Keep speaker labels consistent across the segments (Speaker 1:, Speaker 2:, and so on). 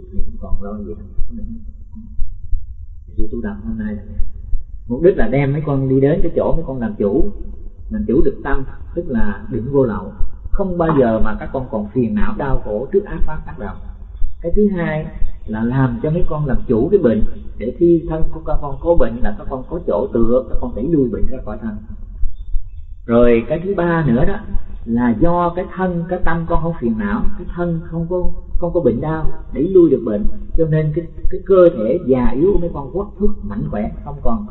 Speaker 1: thì không còn lo gì nữa. Thì tu tập hôm nay là mục đích là đem mấy con đi đến cái chỗ mấy con làm chủ được tâm, tức là đừng vô lậu, không bao giờ mà các con còn phiền não đau khổ trước ác pháp tác động. Cái thứ hai là làm cho mấy con làm chủ cái bệnh, để khi thân của các con có bệnh là các con có chỗ tựa, các con đẩy lui bệnh ra khỏi thân. Rồi cái thứ ba nữa đó là do cái thân, cái tâm con không phiền não, cái thân không có bệnh đau, đẩy lui được bệnh, cho nên cái cơ thể già yếu của mấy con quắc thước mạnh khỏe, không còn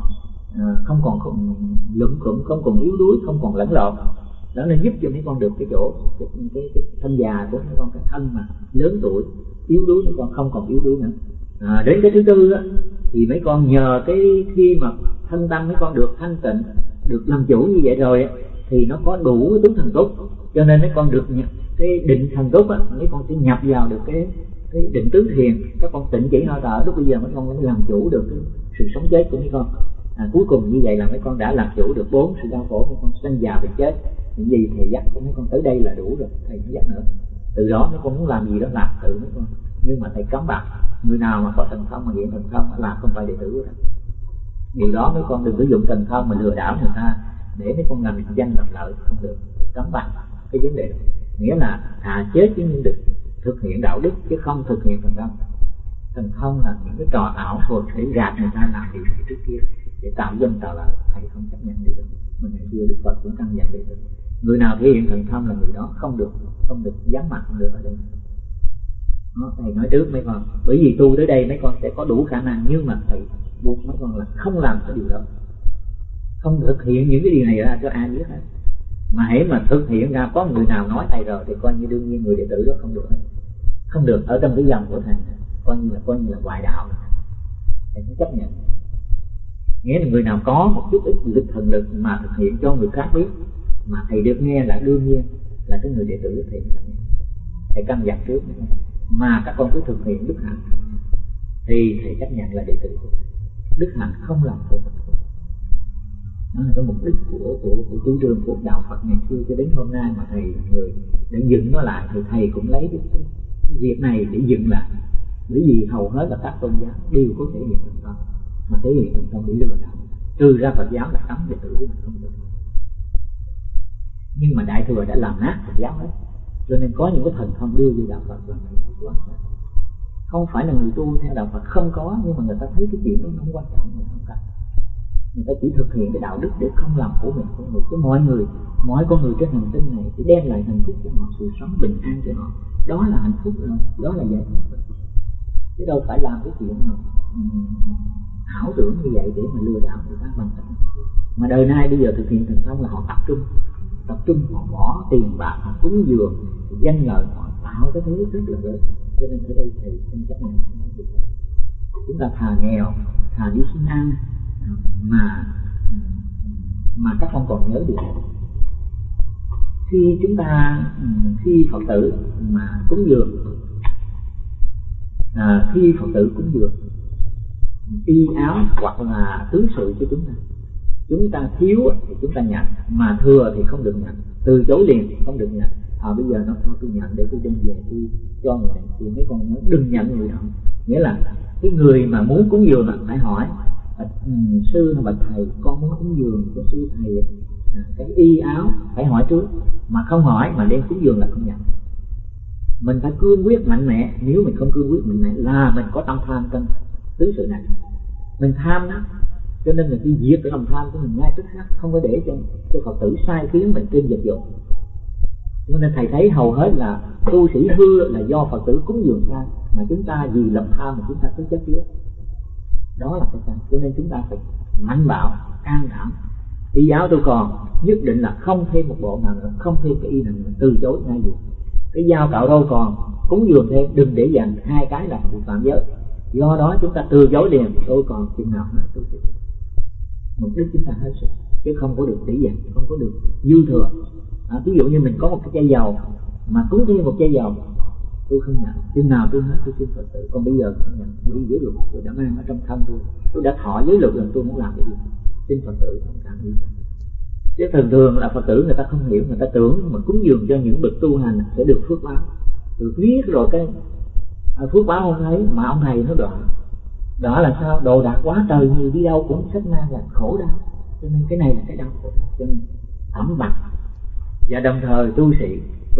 Speaker 1: lụm cụm, không còn yếu đuối, không còn lẫn lộn. Đó nên giúp cho mấy con được cái chỗ cái thân già của mấy con, cái thân mà lớn tuổi yếu đuối mấy con không còn yếu đuối nữa. Đến cái thứ tư đó, thì mấy con nhờ cái khi mà thân tâm mấy con được thanh tịnh, được làm chủ như vậy rồi thì nó có đủ cái túc thần túc, cho nên mấy con được nhập cái định thần túc á, mấy con sẽ nhập vào được cái định tứ thiền. Các con tịnh chỉ hơi thở, lúc bây giờ mấy con mới làm chủ được cái sự sống chết của mấy con. Cuối cùng như vậy là mấy con đã làm chủ được 4 sự đau khổ, mấy con sanh già bệnh chết. Những gì thầy dắt của mấy con tới đây là đủ rồi, thầy không dắt nữa. Từ đó mấy con muốn làm gì đó làm tự mấy con, nhưng mà thầy cấm bạn người nào mà có thần thông mà hiện thần thông là không phải đệ tử của thầy. Điều đó mấy con đừng có dùng thần thông mà lừa đảo người ta để mấy con làm danh làm lợi, không được, cấm bạn cái vấn đề đó. Nghĩa là thà chết chứ nhưng được thực hiện đạo đức chứ không thực hiện thần thông. Thần thông là những cái trò ảo thuật để gạt người ta làm điều này trước kia để tạo danh tạo lợi, thầy không chấp nhận điều đó. Mà ngày xưa Đức Phật cũng căn dặn đệ tử, người nào thể hiện thần thông là người đó không được dám mặt, không được ở đây. Đó, thầy nói trước mấy con, bởi vì tu tới đây mấy con sẽ có đủ khả năng, nhưng mà thầy buộc mấy con là không làm cái điều đó, không thực hiện những cái điều này ra cho ai biết hết. Mà hãy mà thực hiện ra có người nào nói thầy rồi thì coi như đương nhiên người đệ tử đó không được hết. Không được ở trong cái dòng của thầy, coi như là ngoại đạo, thầy không chấp nhận. Nghĩa là người nào có một chút ít lực thần lực mà thực hiện cho người khác biết mà thầy được nghe là đương nhiên là cái người đệ tử thầy chấp nhận. Thầy căn dặn trước mà các con cứ thực hiện đức hạnh thì thầy chấp nhận là đệ tử của thầy. Đức hạnh không làm khổ mình. Đó là cái mục đích của chủ trương của đạo Phật ngày xưa cho đến hôm nay, mà thầy là người để dựng nó lại, thì thầy cũng lấy cái việc này để dựng lại. Bởi vì hầu hết là các tôn giáo đều có thể hiện thần thông, mà thể hiện thần thông để lừa đảo, trừ ra Phật giáo là cấm đệ tử của mình không được. Nhưng mà Đại Thừa đã làm nát Phật giáo hết, cho nên có những cái thần thông đưa về đạo Phật là người quá. Không phải là người tu theo đạo Phật không có, nhưng mà người ta thấy cái chuyện đó không quan trọng, người ta không cần. Người ta chỉ thực hiện cái đạo đức để không làm của mình, của người. Chứ mỗi con người trên hành tinh này chỉ đem lại hạnh phúc cho họ, sự sống bình an cho họ. Đó là hạnh phúc rồi, đó là giải thoát. Chứ đâu phải làm cái chuyện nào ảo tưởng như vậy để mà lừa đảo người ta bằng cách. Mà đời nay bây giờ thực hiện thần thông là họ tập trung họ bỏ tiền bạc, họ cúng dường, danh lợi, họ tạo cái thứ rất là lớn. Cho nên ở đây thầy không chấp nhận. Chúng ta thà nghèo, thà đi xin ăn, mà các con còn nhớ điều này. Khi Phật tử mà cúng dường, khi Phật tử cúng dường y áo hoặc là tứ sự cho chúng ta thiếu thì chúng ta nhận, mà thừa thì không được nhận, từ chối liền không được nhận. Bây giờ nó thôi tôi nhận để tôi đem về tôi cho người này, thì mấy con nhớ đừng nhận người đó. Nghĩa là cái người mà muốn cúng dường là phải hỏi sư bạch thầy, con muốn cúng dường cho sư thầy cái y áo, phải hỏi trước. Mà không hỏi mà đem cúng dường là không nhận. Mình phải cương quyết mạnh mẽ. Nếu mình không cương quyết mạnh mẽ là mình có tâm tham trong tứ sự này, mình tham đó, cho nên mình đi diệt cái lòng tham của mình ngay tức khắc, không có để cho Phật tử sai khiến mình trên vật dụng. Cho nên thầy thấy hầu hết là tu sĩ hư là do Phật tử cúng dường sai, mà chúng ta vì lòng tham mà chúng ta cứ chấp chứa. Đó là cái sai. Cho nên chúng ta phải mạnh bạo, can đảm. Y áo tôi còn nhất định là không thêm một bộ nào nữa, không thêm cái y nào nữa, từ chối ngay được. Cái dao cạo râu còn cúng dường thêm, đừng để dành, hai cái là bị phạm giới. Do đó chúng ta từ chối liền, tôi còn chừng nào nữa tôi sẽ. Mục đích chúng ta hết sức, chứ không có được để dành, không có được dư thừa. Ví dụ như mình có một cái chai dầu mà cúng thêm một chai dầu, tôi không nhận, chừng nào tôi hết tôi xin Phật tử. Còn bây giờ không nhận, bởi giới luật tôi đã mang ở trong thân tôi đã thọ giới luật rằng tôi muốn làm cái gì, xin Phật tử không cảm gì. Chứ thường là Phật tử người ta không hiểu, người ta tưởng mà cúng dường cho những bậc tu hành sẽ được phước báo, được viết rồi phước báo không thấy mà ông thầy nó đoạn. Đó là sao? Đồ đạc quá trời nhiều, đi đâu cũng sách mang là khổ đau. Cho nên cái này là cái đau khổ. Cho nên thẩm bạc. Và đồng thời tu sĩ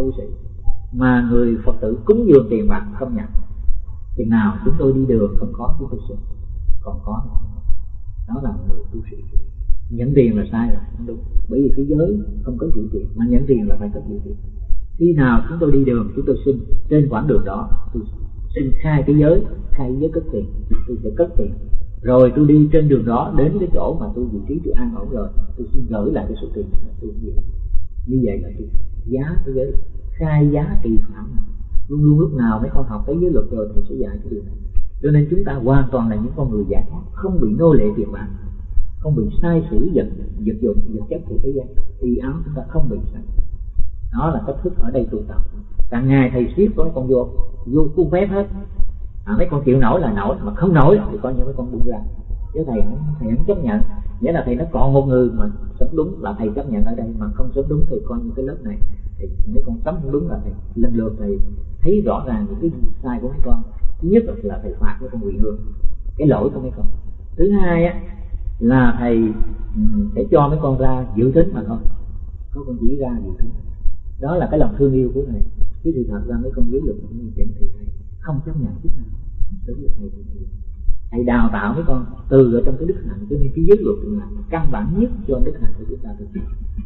Speaker 1: mà người Phật tử cúng dường tiền bạc không nhận. Chừng nào chúng tôi đi đường không có chúng tôi xin, còn có đó là người tu sĩ. Nhận tiền là sai rồi, không đúng. Bởi vì cái giới không có chịu tiền, mà nhận tiền là phải có chịu tiền. Khi nào chúng tôi đi đường chúng tôi xin, trên quãng đường đó tôi xin khai cái giới cất tiền, tôi sẽ cất tiền. Rồi tôi đi trên đường đó đến cái chỗ mà tôi vị trí tôi an ổn rồi, tôi xin gửi lại cái số tiền này, tôi gì. Như vậy là tôi giá cái giới, khai giá trị phạm. Luôn luôn lúc nào mấy con học tới giới luật rồi thì sẽ dạy cái điều này. Cho nên chúng ta hoàn toàn là những con người giải thoát, không bị nô lệ tiền bạc, không bị sai sử vật dụng vật chất của thế gian. Y áo chúng ta không bị sai. Đó là cách thức ở đây tu tập. Cả ngày thầy siết có mấy con vô khuôn phép hết. Mấy con chịu nổi là nổi, mà không nổi thì coi như mấy con buông ra. Chứ thầy không chấp nhận. Nghĩa là thầy nó còn một người mà sống đúng là thầy chấp nhận ở đây, mà không sống đúng thì coi như cái lớp này thì mấy con sống không đúng là thầy lần lượt thầy thấy rõ ràng những cái sai của mấy con. Thứ nhất là thầy phạt mấy con quỳ hương cái lỗi của mấy con. Thứ hai á là thầy sẽ cho mấy con ra dự thính mà thôi, có con chỉ ra dự thính. Đó là cái lòng thương yêu của thầy. Chứ thì thật ra mấy con giới luật như vậy thì thầy không chấp nhận chút nào. Đối với thầy đào tạo mấy con từ ở trong cái đức hạnh, cho nên cái giới luật là căn bản nhất cho đức hạnh của chúng ta thực hiện.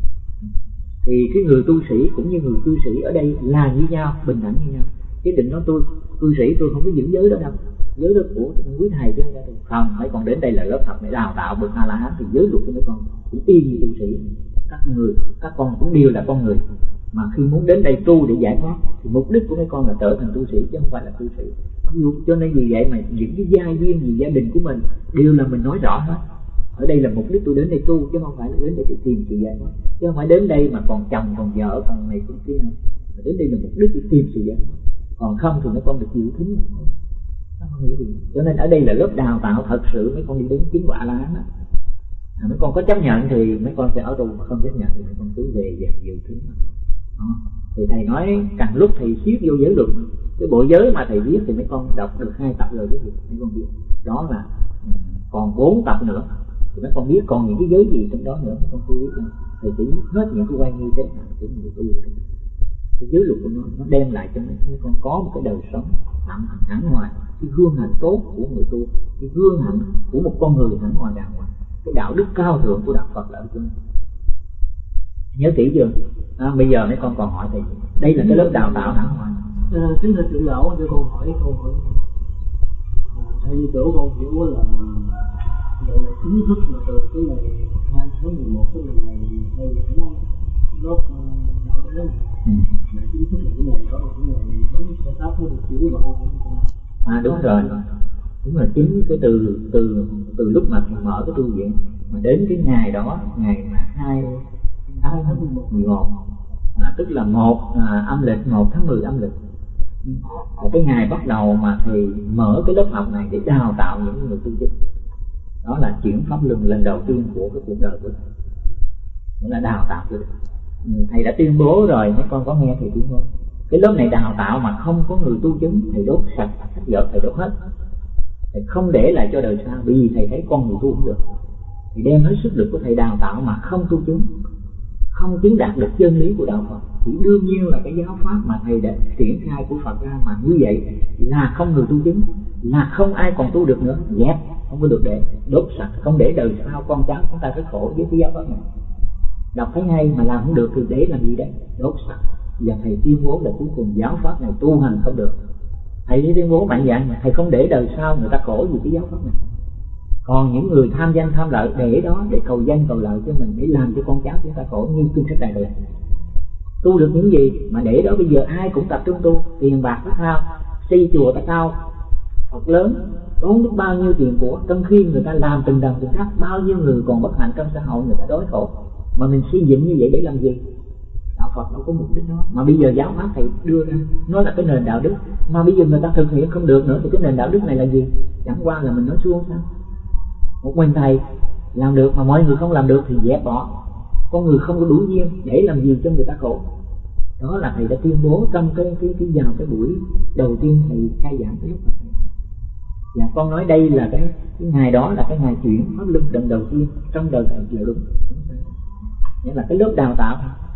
Speaker 1: Thì cái người tu sĩ cũng như người cư sĩ ở đây là như nhau, bình đẳng như nhau. Chứ đừng nói tôi cư sĩ tôi không có giữ giới đó đâu, giới đó của quý thầy chứ không. Mấy con đến đây là lớp học để đào tạo bậc A La Hán thì giới luật của mấy con cũng y như tu sĩ. Các con cũng đều là con người, mà khi muốn đến đây tu để giải thoát thì mục đích của mấy con là trở thành tu sĩ chứ không phải là cư sĩ. Cho nên vì vậy mà những cái gia duyên gì gia đình của mình đều là mình nói rõ hết. Ở đây là mục đích tôi đến đây tu, chứ không phải là đến đây để tìm sự giải thoát. Chứ không phải đến đây mà còn chồng còn vợ còn này còn kia nữa. Mà đến đây là mục đích để tìm sự giải thoát. Còn không thì mấy con được chịu thính mà thôi. Nó không nghĩ gì. Cho nên ở đây là lớp đào tạo thật sự mấy con đi đến chứng quả La Hán đó. Mấy con có chấp nhận thì mấy con sẽ ở tu, mà không chấp nhận thì mấy con cứ về và chịu thính mà. Thì thầy nói càng lúc thầy siết vô giới luật, cái bộ giới mà thầy viết thì mấy con đọc được 2 tập rồi chứ mấy con biết. Đó là còn 4 tập nữa thì mấy con biết còn những cái giới gì trong đó nữa mấy con chưa biết đâu. Thầy sẽ viết hết những cái quan nghi thế nào của người tu. Cái giới luật của nó đem lại cho mấy con có một cái đời sống hẳn hoài, cái gương hạnh tốt của người tu, cái gương hạnh của một con người hẳn hoài đàng hoàng, cái đạo đức cao thượng của đạo Phật là ở chỗ này. Nhớ kỹ chưa? Bây giờ mấy con còn hỏi thì đây là cái lớp đào tạo hẳn hoài.
Speaker 2: Chính là trưởng lão cho con hỏi theo như chỗ con hiểu là gọi là chính thức là từ cái ngày 2 tháng 11 cái ngày hay tháng lớp đạo đó là chính thức là cái ngày đó là cái ngày bánh xe táp nó được chữa bệnh.
Speaker 1: Đúng rồi, chính cái từ lúc mà thầy mở cái tu viện mà đến cái ngày đó, ngày mà 2 tháng 11 tức là âm lịch 1 tháng 10 âm lịch là cái ngày bắt đầu mà thầy mở cái lớp học này để đào tạo những người tu chức. Đó là chuyển pháp luân lần đầu tiên của cái cuộc đời của thầy, nghĩa là đào tạo được. Thầy đã tuyên bố rồi, mấy con có nghe thầy tuyên bố cái lớp này đào tạo mà không có người tu chứng, thầy đốt sạch sách vở, thầy đốt hết, thầy không để lại cho đời sau. Vì thầy thấy con người tu cũng được, thì đem hết sức lực của thầy đào tạo mà không tu chứng, không chứng đạt được chân lý của đạo Phật thì đương nhiên là cái giáo pháp mà thầy đã triển khai của Phật ra mà như vậy là không người tu chứng, là không ai còn tu được nữa, dẹp, không có được để đốt sạch, không để đời sau con cháu chúng ta phải khổ với cái giáo pháp này. Đọc thấy hay mà làm không được thì để làm gì đấy, đốt sạch. Và thầy tuyên bố là cuối cùng giáo pháp này tu hành không được. Thầy tuyên bố mạnh dạn mà thầy không để đời sau người ta khổ vì cái giáo pháp này. Còn những người tham danh tham lợi để đó để cầu danh cầu lợi cho mình, để làm cho con cháu chúng ta khổ như kinh sách Đại Thừa. Tu được những gì mà để đó bây giờ ai cũng tập trung tu, tiền bạc ta thao, xây chùa ta cao, Phật lớn, tốn biết bao nhiêu tiền của, trong khi người ta làm từng đồng từng khắc, bao nhiêu người còn bất hạnh trong xã hội người ta đói khổ. Mà mình xây dựng như vậy để làm gì? Đạo Phật đâu có mục đích đó. Mà bây giờ giáo pháp thầy đưa ra nó là cái nền đạo đức, mà bây giờ người ta thực hiện không được nữa thì cái nền đạo đức này là gì? Chẳng qua là mình nói suông sao? Một mình thầy làm được mà mọi người không làm được thì dẹp bỏ. Con người không có đủ duyên để làm gì cho người ta khổ. Đó là thầy đã tuyên bố trong cái vào cái buổi đầu tiên thầy khai giảng cái lúc này. Và con nói đây là cái ngày đó là cái ngày chuyển pháp luân lần đầu tiên trong đời thầy là đúng. Nghĩa là cái lớp đào tạo